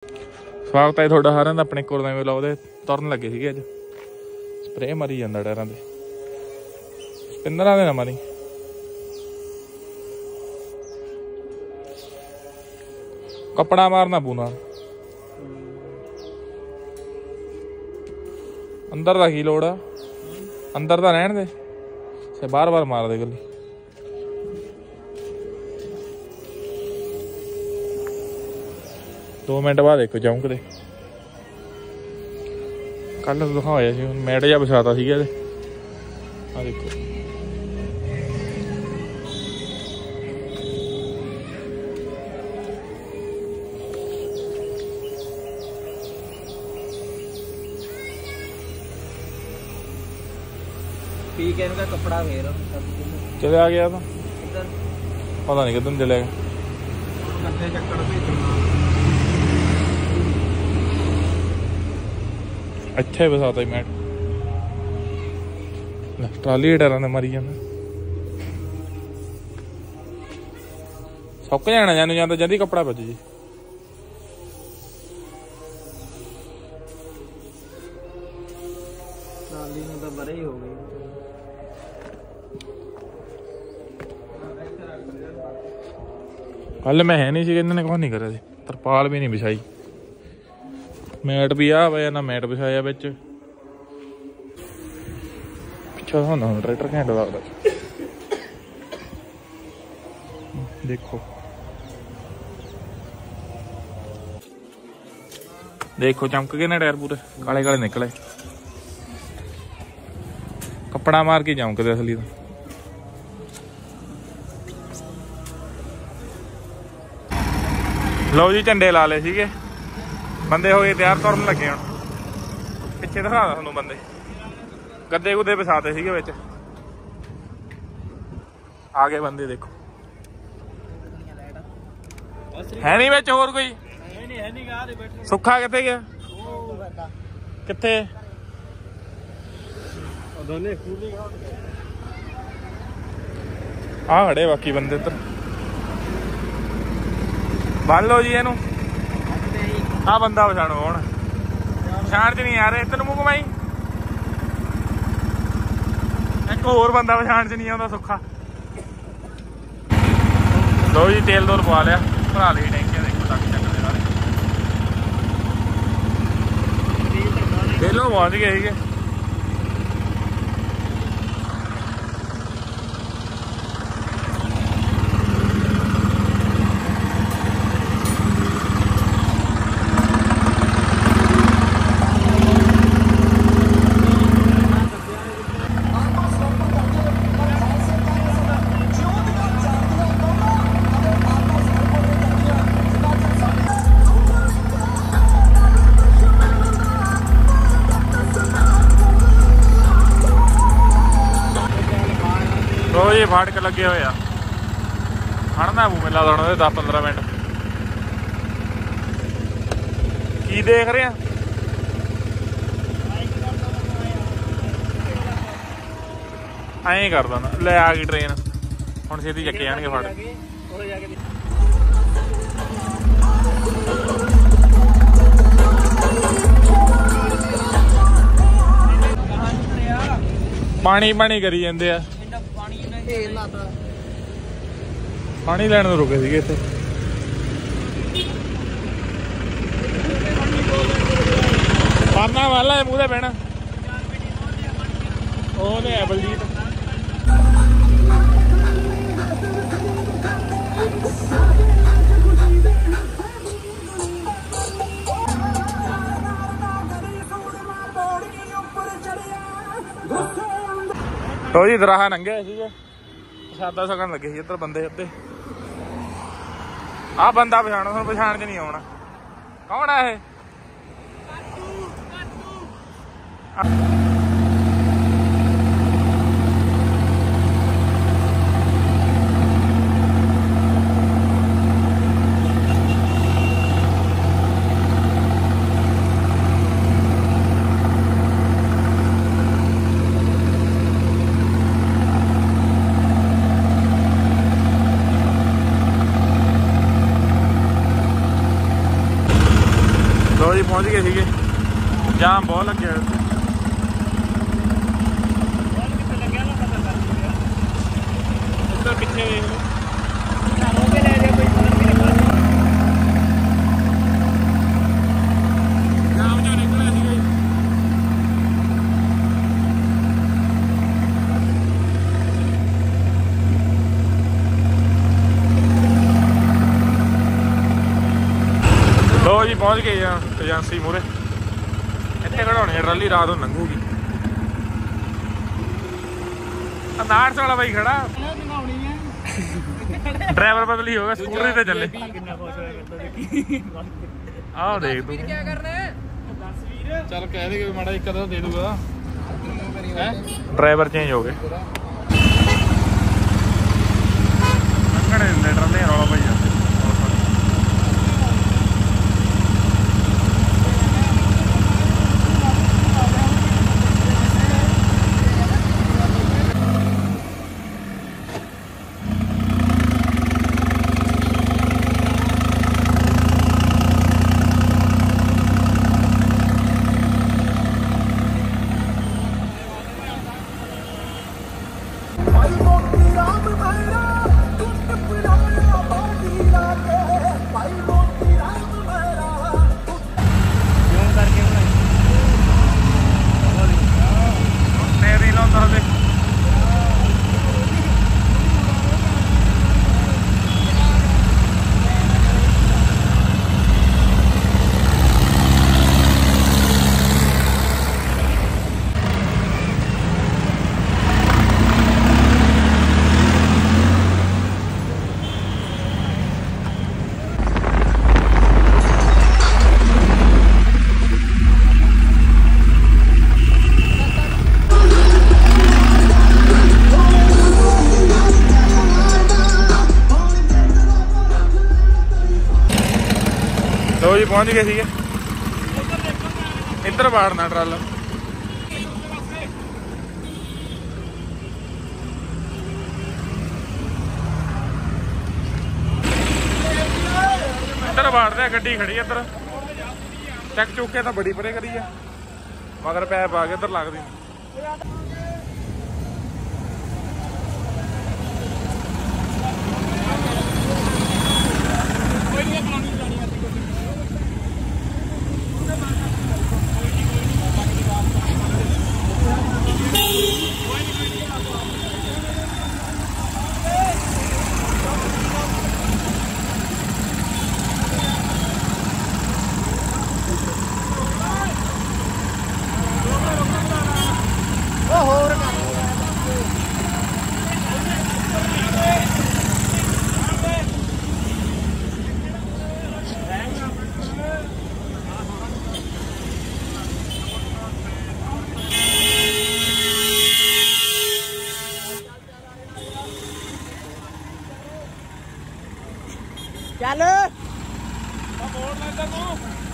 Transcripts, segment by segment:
स्वागत है थोड़ा सारे का अपने कोर नवे व्लॉग दे। तुरन लगे थे अज स्प्रे मारी जाता टायरां दे स्पिनरां दे ना मारी। कपड़ा मारना पूना अंदर का की लोड़ आ अंदर का रहन दे बार बार मार दे गली। दो मिनट बाद देखो चौंकदे कल दिखाया सी मैट जा बिछाता सीगा आ देखो। वीकेंड का कपड़ा फेर चले आ गया था पता नहीं कितने चले गए। अच्छा बसाता ही मैट ट्राली टायरां दे मरी जांदा सुक जाना जाने जांदा जदी कपड़ा बच जी। ट्राली में तो बड़े ही हो गई। कल मैं है नहीं सी इन्होंने कुछ नहीं करा तरपाल भी नहीं बिछाई मैट भी आ वजह ना मैट बिछाया बिच पिछा होना ट्रैक्टर घंट लगता देखो देखो चमक गए ना टायर पूरे काले काले निकले कपड़ा मार के चमकदे असली तो। लो जी झंडे ला ले सीगे बंदे हो गए तैयार तुरन लगे हूँ पिछे दिखा थानू बंदे गद्दे गुद्दे बिछाते सीगे विच आ गए बंदे देखो है नहीं विच होर कोई सुखा कित्थे गया कित्थे आ खड़े बाकी बंदे इधर बन लो जी इनू आ बंदा पछाणो हुण पछाण च नहीं आ रहे इधर मुंह घुमाई एक होर बंदा पछाण च नहीं आउंदा सुखा। लो जी तेल तूल पवा लिया भरा ली टैंकियां देखो तक चक्कर सारे तेलों पहुंच गए सीगे। ये फाटक लगे हुए आ खड़ना पू मेला लाने 10-15 मिनट की देख रहे हैं ऐं कर देना ले आ गई ट्रेन हुण छेती चक्के जाणगे फाटक। पानी पानी करी जांदे आ पानी लैन तो रुके थे इत्थे पाना वाला है मूहरे बहना ओने है बलजीत तो जी दराहा नंगे सीगे प्रसादा सकन लगे सी इधर बंदे अद्धे आ बंदा पछाणो तुहानू पछाण च नहीं आउणा कौन है ये ਲੋ ਜੀ ਪਹੁੰਚ ਗਏ ਸੀਗੇ। ਜਾਮ ਬਹੁਤ ਲੱਗਿਆ ਉੱਥੇ। ਉੱਧਰ ਪਿੱਛੇ ਵੇਖ ਲਓ। ਜਾਮ ਚੋਂ ਨਿਕਲਿਆ ਸੀਗਾ ਜੀ। ਲੋ ਜੀ ਪਹੁੰਚ ਗਏ ਆ ਏਜੰਸੀ ਮੂਹਰੇ। ਇੱਥੇ ਖੜਾਉਣੀ ਆ ਟਰਾਲੀ, ਰਾਤ ਨੂੰ ਲੰਘੂਗੀ। ਨਾਰਸ ਵਾਲਾ ਬਾਈ ਖੜਾ, ਡਰਾਈਵਰ ਬਦਲੀ ਹੋ ਗਿਆ, ਸਕੂਟਰੀ ਤੇ ਚੱਲੇ। ਆਹ ਦੇਖ ਤੂੰ ਚੱਲ ਕਹਿ ਦੇ ਕਿ ਮਾੜਾ ਇੱਕ ਅੱਧਾ ਦੇ ਦੂਗਾ। ਡਰਾਈਵਰ ਚੇਂਜ ਹੋ ਗਏ। ਲੰਘਣੇ ਦਿੰਦੇ ਟਰਾਲੇ, ਰੌਲਾ ਪਾਈ ਜਾਂਦੇ। ਲੋ ਜੀ ਪਹੁੰਚ ਗਏ ਸੀਗੇ। ਇੱਧਰ ਵਾੜਨਾ ਟਰਾਲਾ। ਇੱਧਰ ਵਾੜਦੇ ਆ, ਗੱਡੀ ਖੜੀ ਇੱਧਰ। ਚੱਕ ਚੁੱਕੇ ਤਾਂ ਬੜੀ ਪਰੇ ਕਰੀ ਆ, ਮਗਰ ਪੈਪ ਆ ਕੇ ਇੱਧਰ ਲੱਗਦੀ। ਚੱਲ ਮੋੜ ਲੈ ਇੱਧਰ ਨੂੰ।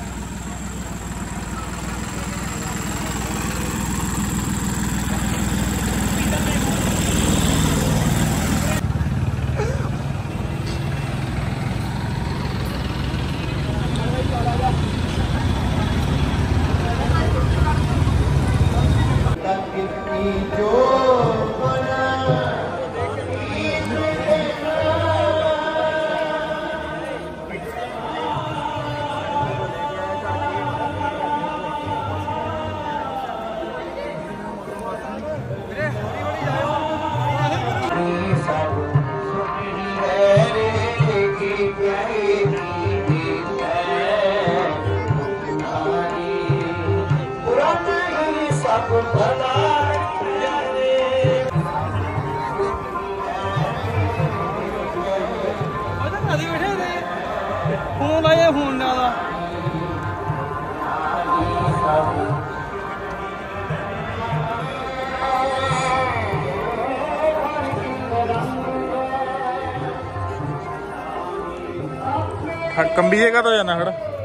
ਫੋਨ ਲਾਇਆ ਫੋਨ ਨਾਲ कंबीए का तो जाना खड़ा।